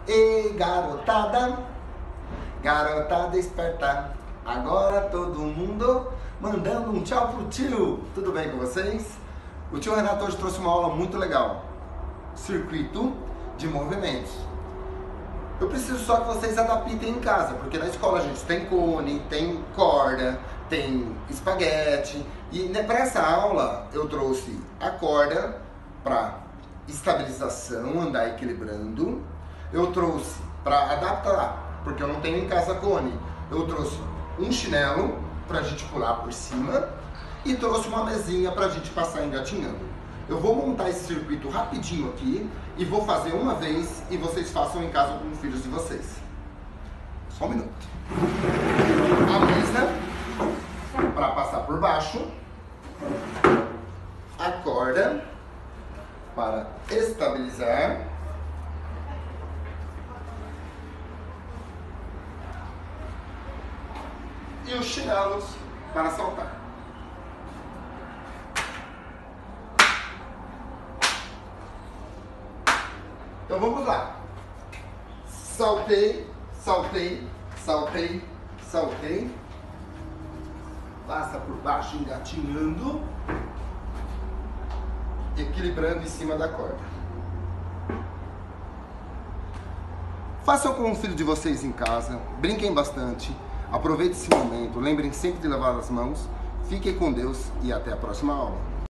Ei, garotada, garotada esperta, agora todo mundo mandando um tchau pro tio. Tudo bem com vocês? O tio Renato hoje trouxe uma aula muito legal, circuito de movimentos. Eu preciso só que vocês adaptem em casa, porque na escola a gente tem cone, tem corda, tem espaguete. E para essa aula eu trouxe a corda para estabilização, andar equilibrando. Eu trouxe para adaptar, porque eu não tenho em casa cone. Eu trouxe um chinelo para a gente pular por cima e trouxe uma mesinha para a gente passar engatinhando. Eu vou montar esse circuito rapidinho aqui e vou fazer uma vez e vocês façam em casa com os filhos de vocês. Só um minuto. A mesa para passar por baixo, a corda para estabilizar e os chinelos para saltar. Então vamos lá. Saltei, saltei, saltei, saltei. Passa por baixo engatinhando, equilibrando em cima da corda. Façam com o filho de vocês em casa, brinquem bastante, aproveitem esse momento, lembrem sempre de lavar as mãos, fiquem com Deus e até a próxima aula.